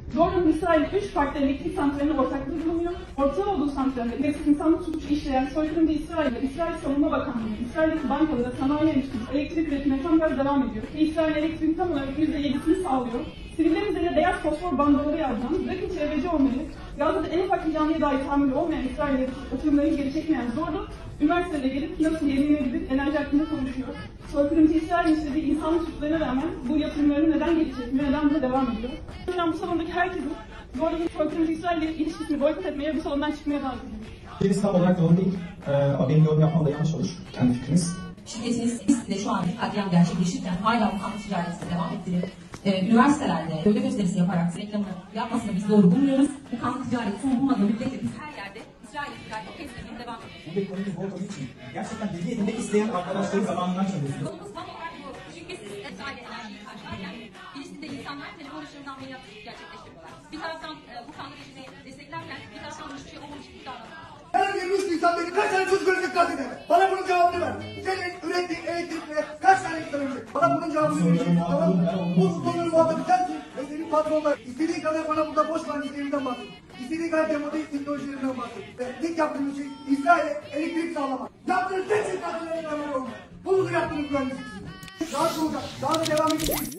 Doğru'nun İsrail'de 3 farklı elektrik santralinde ortaklığı bulunuyor. Ortağı olduğu santralde nefis insanlık suçu işleyen soykırımcı İsrail'de İsrail Savunma Bakanlığı, İsrail'deki bankalara, sanayi endüstrisi, elektrik üretimine tam gaz devam ediyor. Ve İsrail elektriğin tam olarak %7'sini sağlıyor. Siviller üzerine beyaz fosfor bandaları yazdan, bırakın çevreci olmayı, Gazze'de en ufak bir canlıya dahi tahammülü olmayan İsrail'e oturumları geri çekmeyen Zorlu, üniversitede gelip nasıl yenilenebilir enerji hakkında konuşuyor. Soykırımcı İsrail'in işlediği insanlık suçlarına rağmen bu yatırımlarını neden geri çekmiyor, neden buna devam ediyor? Bu salondaki herkesin Zorlu'nun soykırımcı İsrail'le ilişkisini boykot etmeye, bu salondan çıkmaya davet ediyor. Biz tam olarak doğru değil. Benim yorum yapmam da yanlış olur. Kendi fikriniz. Şirketiniz de şu an bir katliam gerçekleşirken hala bu kamu ticaretine devam ettirip üniversitelerde gövde gösterisi yaparak reklamını yapmasını biz doğru bulmuyoruz. Bu kamu ticareti son bulmadığı müddetçe biz her yerde İsrail ticareti kesmediğine devam ediyoruz. Bu ekonomik olduğu için gerçekten bilgi edinmek isteyen arkadaşların zamanından çalışıyoruz. Konumuz tam olarak bu. Çünkü siz İsrail'e enerjiyi karşılarken Filistin'de insanlar telefon ışığından ameliyat gerçekleştiriyorlar. Bir taraftan bu kanlı rejimi desteklerken bir taraftan hiçbir şey olmamış gibi davranıyorlar. Her 23 Nisan beni kaç tane çocuk ölecek Gazze'de? Bana bunun cevabını ver. Senin ürettiğin elektrikle kaç tane insan ölecek? Bana bunun cevabını vereceksin, tamam mı? Bu konunun muhatabı sensin ve senin patronlar. İstediğin kadar bana burada boş mühendislerinden bahset. İstediğin kadar demokratik teknolojilerinden bahset. Ve ilk yaptığınız şey İsrail'e elektrik sağlamak. Yaptığınız tek şey Gazze'lere beraber olmak. Bunu da yaptığınız mühendislik. Daha çok, daha da devam edecek.